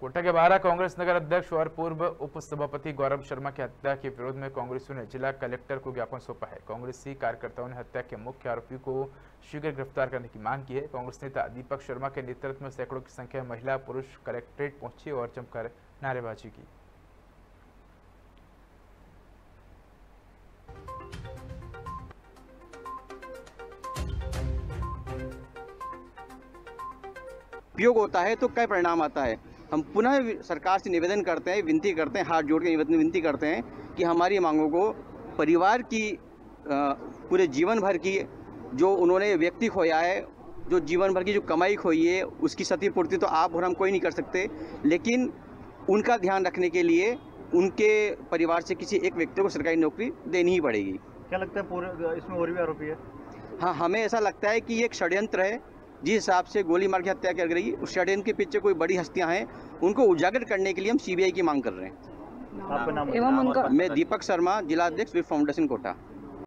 कोटा के बाहर कांग्रेस नगर अध्यक्ष और पूर्व उप सभापति गौरव शर्मा की हत्या के विरोध में कांग्रेसियों ने जिला कलेक्टर को ज्ञापन सौंपा है। कांग्रेसी कार्यकर्ताओं ने हत्या के मुख्य आरोपी को शीघ्र गिरफ्तार करने की मांग की है। कांग्रेस नेता दीपक शर्मा के नेतृत्व में सैकड़ों की संख्या में महिला पुरुष कलेक्ट्रेट पहुंचे और जमकर नारेबाजी की। उपयोग होता है तो क्या परिणाम आता है। हम पुनः सरकार से निवेदन करते हैं, विनती करते हैं, हाथ जोड़ के विनती करते हैं कि हमारी मांगों को परिवार की पूरे जीवन भर की जो उन्होंने व्यक्ति खोया है, जो जीवन भर की जो कमाई खोई है, उसकी क्षतिपूर्ति तो आप और हम कोई नहीं कर सकते, लेकिन उनका ध्यान रखने के लिए उनके परिवार से किसी एक व्यक्ति को सरकारी नौकरी देनी ही पड़ेगी। क्या लगता है पूरे इसमें और भी आरोपी है? हाँ, हमें ऐसा लगता है कि ये एक षड्यंत्र है। जिस हिसाब से गोली मार के हत्या की गई, उस षड्यंत्र के पीछे कोई बड़ी हस्तियां हैं, उनको उजागर करने के लिए हम सीबीआई की मांग कर रहे हैं। आपका नाम? मैं दीपक शर्मा, जिला अध्यक्ष विप फाउंडेशन कोटा।